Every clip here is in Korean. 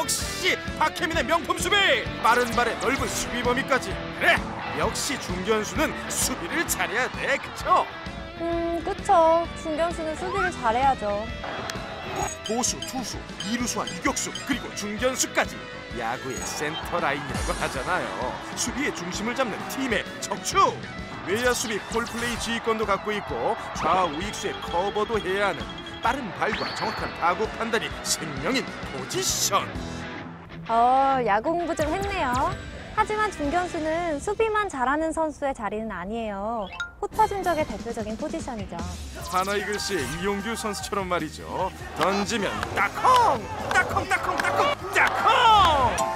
역시 박혜민의 명품 수비! 빠른 발에 넓은 수비 범위까지. 그래, 역시 중견수는 수비를 잘해야 돼, 그쵸? 그쵸. 중견수는 수비를 잘해야죠. 보수, 투수, 이루수와 유격수, 그리고 중견수까지 야구의 센터 라인이라고 하잖아요. 수비의 중심을 잡는 팀의 척추! 외야 수비 폴플레이 지휘권도 갖고 있고 좌우익수의 커버도 해야 하는 빠른 발과 정확한 타구 판단이 생명인 포지션. 야구 공부 좀 했네요. 하지만 중견수는 수비만 잘하는 선수의 자리는 아니에요. 흩어진 적의 대표적인 포지션이죠. 하나이글스의 이용규 선수처럼 말이죠. 던지면 따콩! 따콩! 따콩! 따콩! 따콩!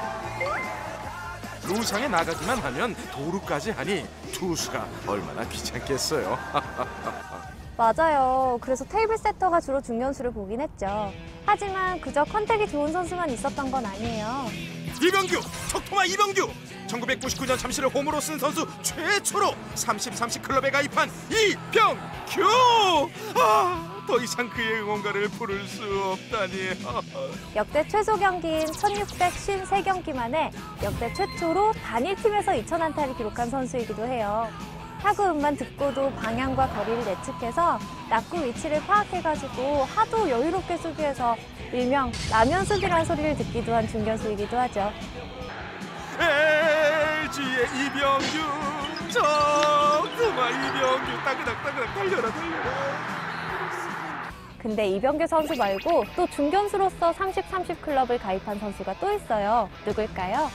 루상에 나가기만 하면 도루까지 하니 투수가 얼마나 귀찮겠어요. 맞아요. 그래서 테이블 세터가 주로 중견수를 보긴 했죠. 하지만 그저 컨택이 좋은 선수만 있었던 건 아니에요. 이병규! 척토마 이병규! 1999년 잠실을 홈으로 쓴 선수 최초로 30-30 클럽에 가입한 이병규! 더 이상 그의 응원가를 부를 수 없다니. 역대 최소 경기인 1653경기 만에 역대 최초로 단일팀에서 2000안타를 기록한 선수이기도 해요. 타구 음만 듣고도 방향과 거리를 예측해서 낙구 위치를 파악해가지고 하도 여유롭게 수비해서 일명 라면 수비라는 소리를 듣기도 한 중견수이기도 하죠. LG의 이병규, 정말 이병규, 따그닥따그닥 달려라 달려라. 근데 이병규 선수 말고 또 중견수로서 30-30 클럽을 가입한 선수가 또 있어요. 누굴까요?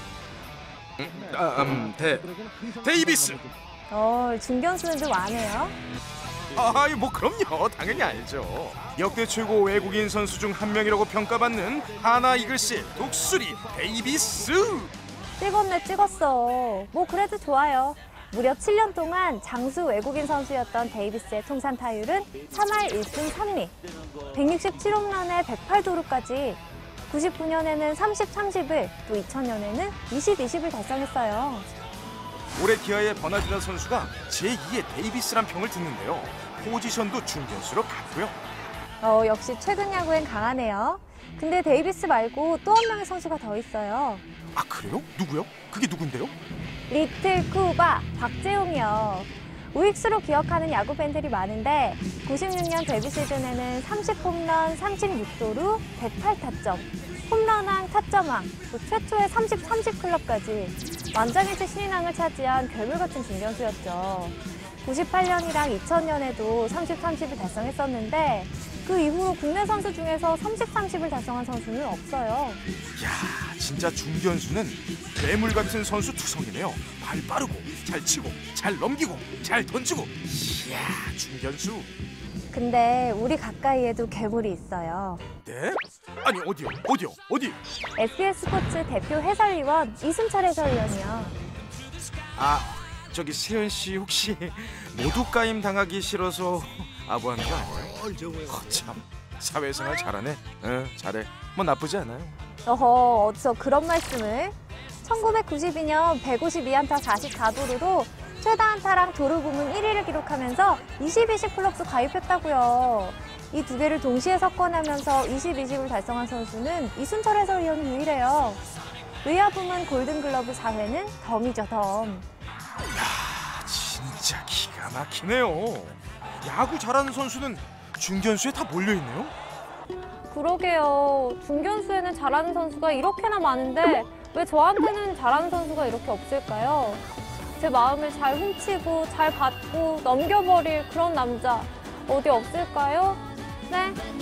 데이비스. 중견수는 좀 아네요. 뭐 그럼요, 당연히 알죠. 역대 최고 외국인 선수 중 한 명이라고 평가받는 하나 이글스의 독수리 데이비스. 찍었네 찍었어. 뭐 그래도 좋아요. 무려 7년 동안 장수 외국인 선수였던 데이비스의 통산 타율은 3할 1푼 3리, 167홈런에 108도루까지 99년에는 30-30을, 또 2000년에는 20-20을 달성했어요. 올해 기아의 버나디나 선수가 제2의 데이비스란 평을 듣는데요. 포지션도 중견수로 갔고요. 역시 최근 야구엔 강하네요. 근데 데이비스 말고 또 한 명의 선수가 더 있어요. 아, 그래요? 누구요? 그게 누군데요? 리틀 쿠바 박재홍이요. 우익수로 기억하는 야구 팬들이 많은데 96년 데뷔 시즌에는 30홈런, 36도루, 108타점, 홈런왕, 타점왕, 또 최초의 30-30 클럽까지 만장일치 신인왕을 차지한 괴물같은 중견수였죠. 98년이랑 2000년에도 30-30을 달성했었는데 그 이후로 국내 선수 중에서 30-30을 달성한 선수는 없어요. 야, 진짜 중견수는 괴물 같은 선수 투성이네요. 발 빠르고 잘 치고 잘 넘기고 잘 던지고. 이야, 중견수. 근데 우리 가까이에도 괴물이 있어요. 네? 아니, 어디? SBS 스포츠 대표 해설위원 이순철 해설위원이요. 저기 세연 씨 혹시 모두가임 당하기 싫어서 아부하는 거 아니에요? 참, 사회생활 잘하네. 잘해. 뭐 나쁘지 않아요. 어디서 그런 말씀을. 1992년 152안타 44도루로 최다 안타랑 도루 부문 1위를 기록하면서 20-20 클럽도 가입했다고요. 이 두 개를 동시에 섞어내면서 20-20을 달성한 선수는 이순철 해설위원이 유일해요. 외야 부문 골든글러브 4회는 덤이죠, 덤. 야, 진짜 기가 막히네요. 야구 잘하는 선수는 중견수에 다 몰려있네요. 그러게요. 중견수에는 잘하는 선수가 이렇게나 많은데 왜 저한테는 잘하는 선수가 이렇게 없을까요? 제 마음을 잘 훔치고 잘 받고 넘겨버릴 그런 남자 어디 없을까요? 네?